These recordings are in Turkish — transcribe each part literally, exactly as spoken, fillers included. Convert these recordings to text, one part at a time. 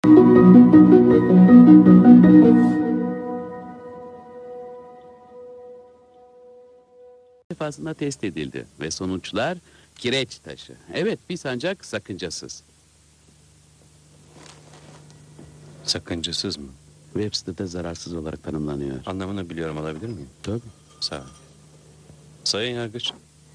defasında test edildi ve sonuçlar kireç taşı. Evet, pis ancak sakıncasız. Sakıncasız mı? Webster'da zararsız olarak tanımlanıyor. Anlamını biliyorum, alabilir miyim? Tabii. Sağ ol. Sayın Yargıç.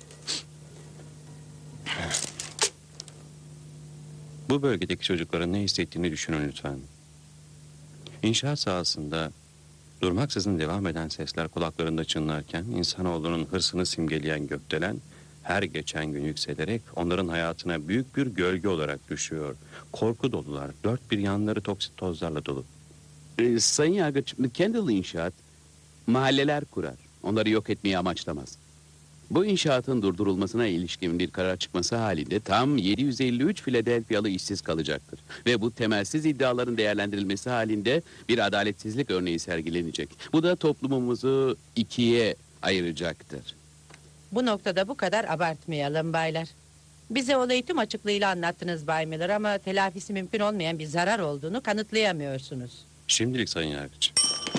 Bu bölgedeki çocukların ne hissettiğini düşünün lütfen. İnşaat sahasında durmaksızın devam eden sesler kulaklarında çınlarken insanoğlunun hırsını simgeleyen gökdelen her geçen gün yükselerek onların hayatına büyük bir gölge olarak düşüyor. Korku dolular, dört bir yanları toksit tozlarla dolu. Ee, Sayın Yargıç, Kendall İnşaat mahalleler kurar. Onları yok etmeyi amaçlamaz. Bu inşaatın durdurulmasına ilişkin bir karar çıkması halinde tam yedi yüz elli üç Philadelphia'lı işsiz kalacaktır. Ve bu temelsiz iddiaların değerlendirilmesi halinde bir adaletsizlik örneği sergilenecek. Bu da toplumumuzu ikiye ayıracaktır. Bu noktada bu kadar abartmayalım baylar. Bize olayı tüm açıklığıyla anlattınız Bay Miller ama telafisi mümkün olmayan bir zarar olduğunu kanıtlayamıyorsunuz. Şimdilik Sayın Yargıç.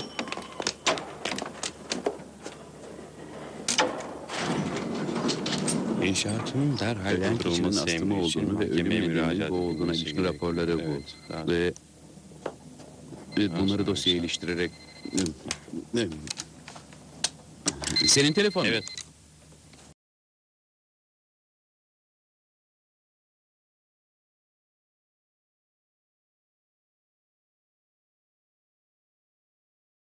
İnşaatın derhal Ölen kişinin durdurulması astımı emri için olduğunu ve ölüm mahkemeye nedeninin müracaat bu olduğuna edilmesi ilişkin gerekiyor. raporları bu. Evet, daha- Ve, ve Daha bunları sonra dosyaya inşaat. iliştirerek... Senin telefonun. Evet.